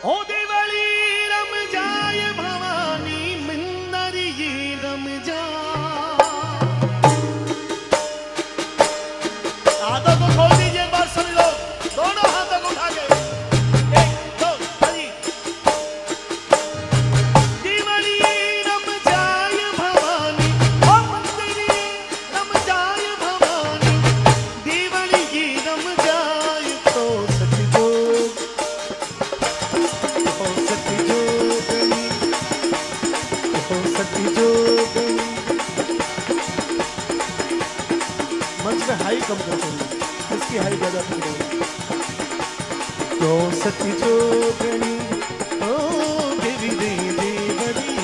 ओ देवली रम जाय भवानी मिंदरी रम जा। हाथों को खोल दीजिए, एक बार सभी लोग दोनों हाथों को उठा के 1 2 3। देवली रम जाय भवानी ओ मिंदरी रम जाय भवानी देवली रम जाय तो सतजो मंच में हाई कम कर दो, इसकी हाई ज्यादा तो सती जोगणी ओ देवी देवी बड़ी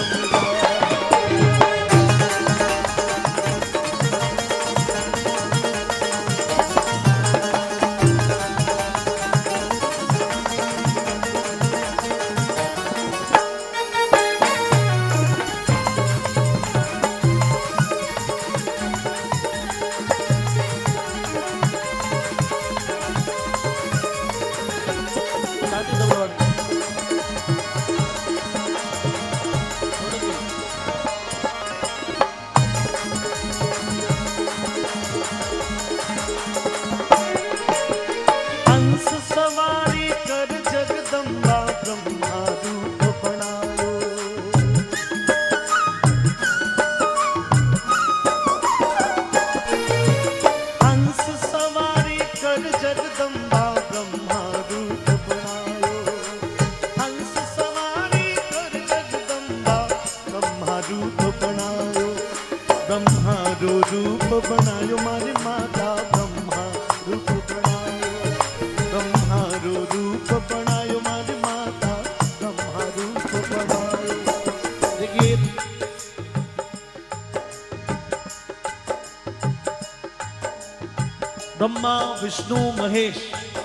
रूप बनायो मारी माता ब्रह्मा रूप बनायो ब्रह्मा रूप बनायो मारी माता ब्रह्मा रूप बनायो। देखिए ब्रह्मा विष्णु महेश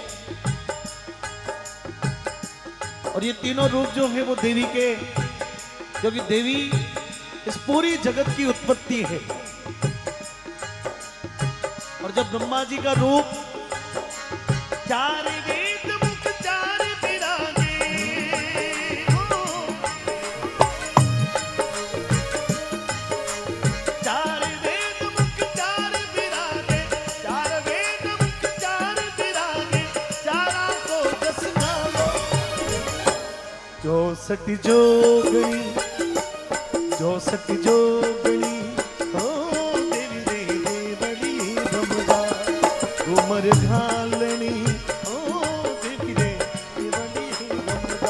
और ये तीनों रूप जो है वो देवी के, क्योंकि देवी इस पूरी जगत की उत्पत्ति है। और जब ब्रह्मा जी का रूप चार वेद मुख चार विराजे, चार वेद मुख चार विराजे, चार वेद मुख चार विराजे, चारा को दस नालो 64 जोगणी 64 जोगणी उमर घालनी ओ देवी रे देवली रमदा।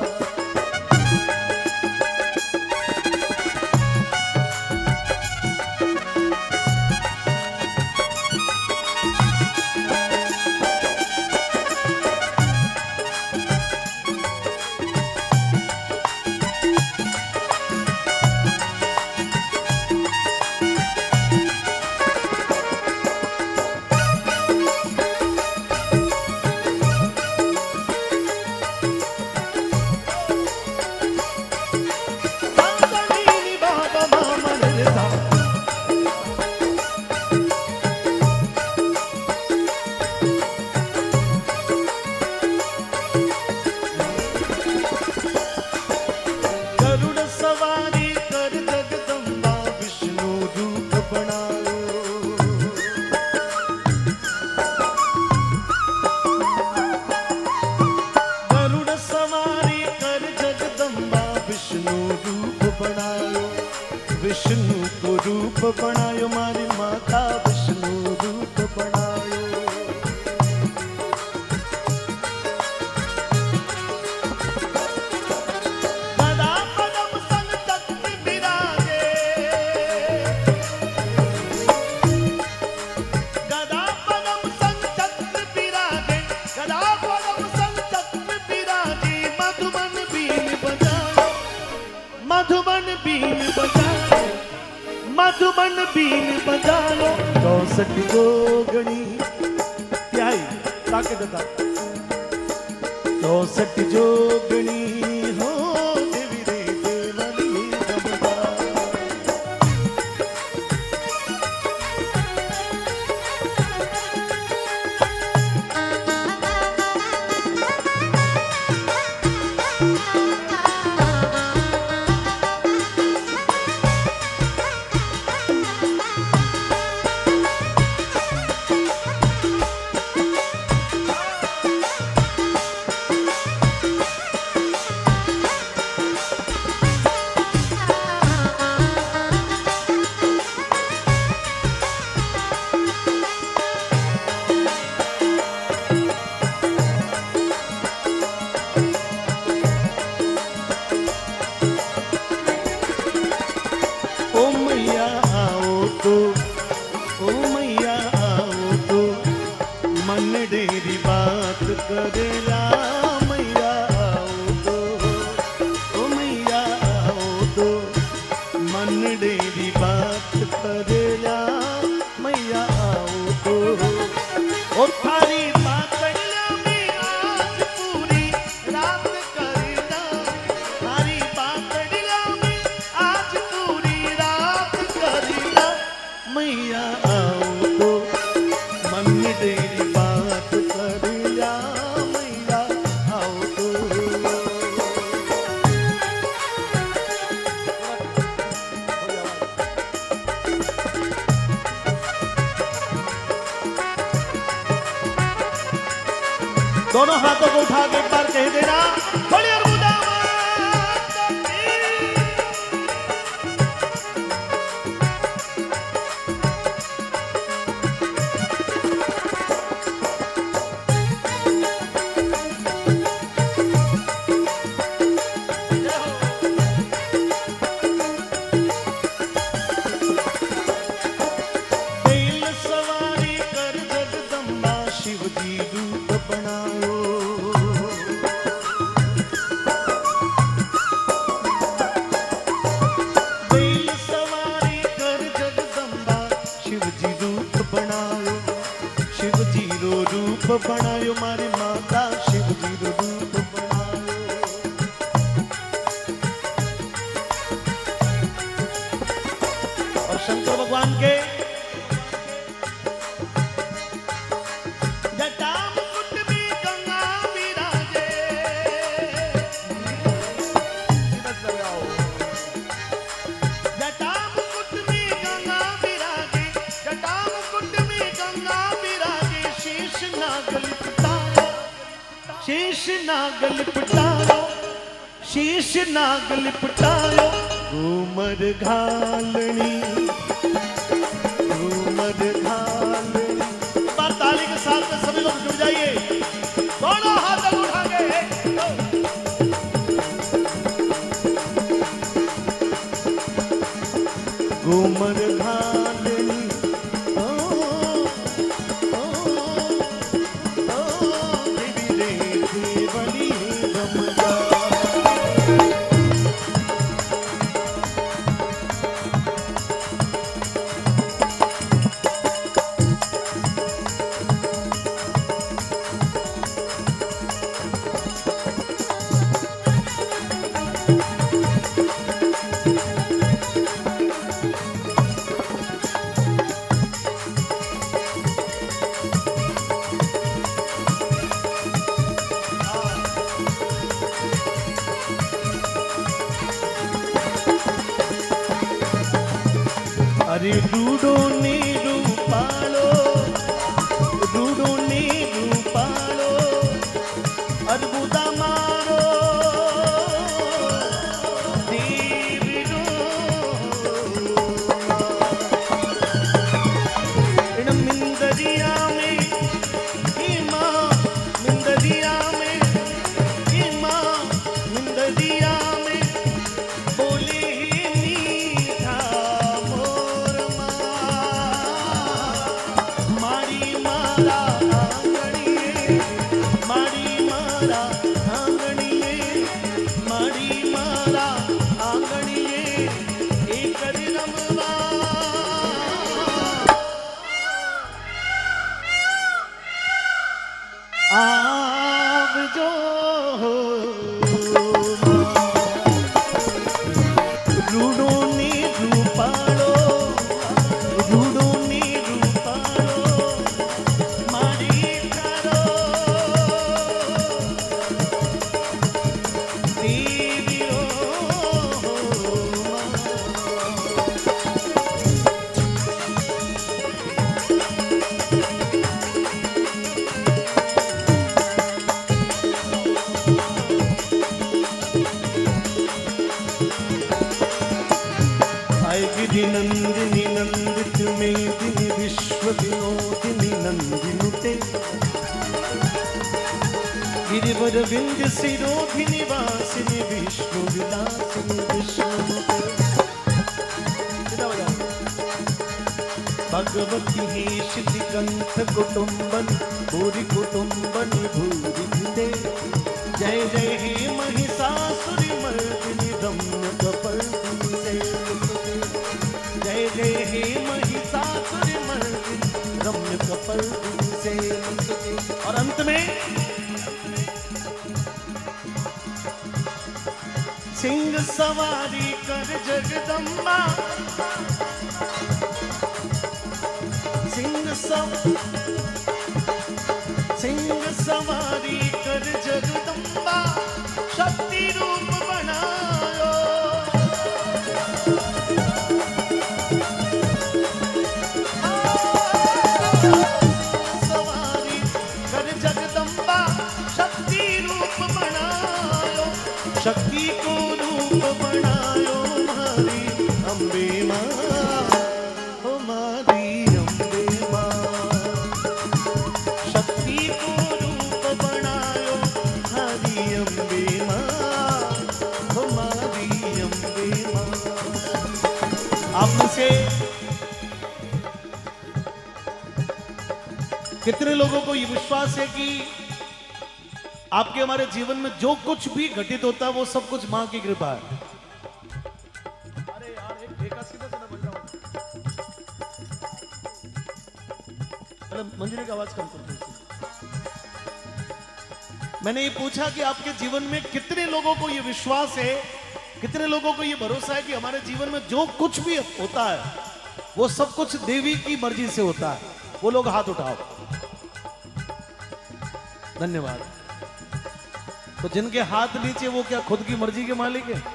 विष्णु को रूप बनायो मारी माता विष्णु रूप बनायो। गदा पदम संग चक्र विराजे, गदा पदम संग चक्र विराजे, गदा पदम संग चक्र विराजे। मधुबन बीन बजायो मधुबन बीन बजायो मधुबन बीन बजायो 64 जोगणी त्याई ताके दता 64 जोगणी हो देवी रे देवली रमदा। करेला मैया आओ तो, ओ मैया आओ तो मनडे दी बात करेला मैया आओ तो। ओ थारी पातड़िया में आज पूरी रात करेला, थारी पातड़िया में आज पूरी रात करेला मैया आओ तो मनडे दी बात करेला मैया आओ तो। दोनों हाथों को उठा के एक बार कह देना बोलिए अरबुदा माता की। बैल सवारी कर जगदम्बा शिव जी रूप बनायो। बैल सवारी कर जगदम्बा शिव जी रूप बनायो, शिव जी रो रूप बनायो मारी माता शिव जी रो रूप बनायो। और शंकर भगवान के जटा मुकुट में गंगा विराजे, जटा मुकुट में गंगा विराजे, जटा मुकुट में गंगा विराजे। शेष नागल पिटारो, शेष नागल पिटारो, शेष नागल पिटारो। घूमर घालनी, घूमर घालनी। बार ताली के साथ में सभी लोग जुड़ जाइए, दोनों हाथ उठा के। घूमर घालनी ओ देवी रे देवली रमजा। अरे रूडो ने रूपालो, रूडो ने रूपालो, अद्भुता मारो देविरो। इन मिंदरिया में इमा, मिंदरिया में इमा, मिंदरिया में बोले मीठा मोर मारी मारा आंगणिये, मारी मारा आंगणिये, मारी मारा आंगणिये। एक रमवा आवजो रूडो ने रूपालो, रूडो ने रूपालो मारी करो देविरो। आएगी नंदिनी नंदित मेदिनी विश्व विनोदिनी नंदिनुते। गिरिवर विंध्य सिरोधिनी वासिनी विष्णु विलासिनी विष्णुनुते। भगवती हेश दिगंत कुटुंबन भूरि कुटुंबनि भूरि सिंह सवारी कर जगदम्बा, सिंह सवारी कर जगदम्बा, शक्ति रूप बनायो। सवारी कर जगदम्बा, शक्ति रूप बनायो, शक्ति को रूप बनायो हमारी अम्बे माँ, हमारी अम्बे माँ। शक्ति को रूप बनायो हमारी अम्बे माँ, हमारी अम्बे माँ। आप में से कितने लोगों को ये विश्वास है कि आपके हमारे जीवन में जो कुछ भी घटित होता है वो सब कुछ मां की कृपा है? अरे यार एक ठेका सीधा सीधा बन जाओ। मंजरी की आवाज कम कर दो। मैंने ये पूछा कि आपके जीवन में कितने लोगों को ये विश्वास है, कितने लोगों को ये भरोसा है कि हमारे जीवन में जो कुछ भी होता है वो सब कुछ देवी की मर्जी से होता है? वो लोग हाथ उठाओ। धन्यवाद। तो जिनके हाथ नीचे वो क्या खुद की मर्जी के मालिक है?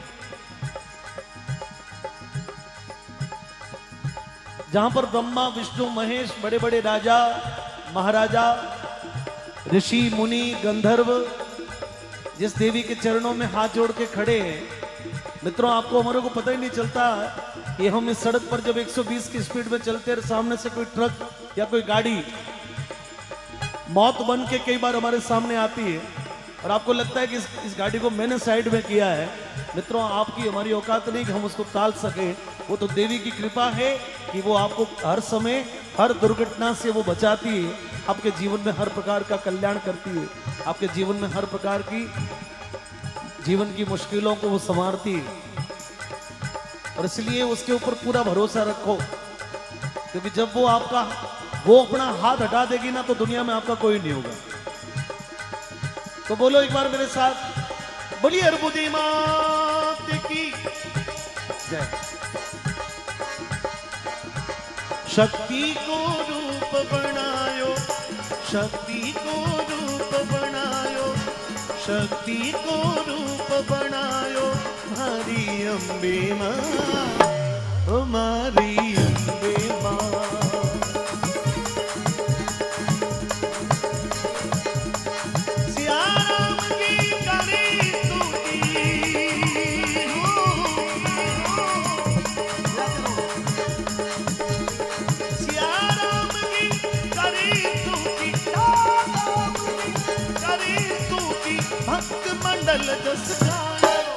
जहां पर ब्रह्मा विष्णु महेश बड़े बड़े राजा महाराजा ऋषि मुनि गंधर्व जिस देवी के चरणों में हाथ जोड़ के खड़े हैं, मित्रों आपको हमारे को पता ही नहीं चलता कि हम इस सड़क पर जब 120 की स्पीड में चलते हैं, सामने से कोई ट्रक या कोई गाड़ी मौत बन के कई बार हमारे सामने आती है और आपको लगता है कि इस गाड़ी को मैंने साइड में किया है। मित्रों आपकी हमारी औकात नहीं कि हम उसको टाल सके। वो तो देवी की कृपा है कि वो आपको हर समय हर दुर्घटना से वो बचाती है, आपके जीवन में हर प्रकार का कल्याण करती है, आपके जीवन में हर प्रकार की जीवन की मुश्किलों को वो संवारती है। और इसलिए उसके ऊपर पूरा भरोसा रखो, क्योंकि जब वो अपना हाथ हटा देगी ना तो दुनिया में आपका कोई नहीं होगा। तो बोलो एक बार मेरे साथ, बोलिए अर्बुदी मात की जय। शक्ति को रूप बनायो, शक्ति को रूप बनायो, शक्ति को रूप बनायो हमारी अम्बे माँ, हमारी अम्बे माँ। भक्त मंडल जस गायो,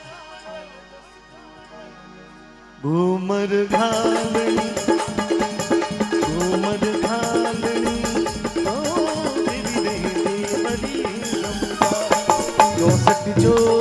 घूमर घालनी, घूमर घालनी, ओ तेरी देवरी रंबा, 64 जो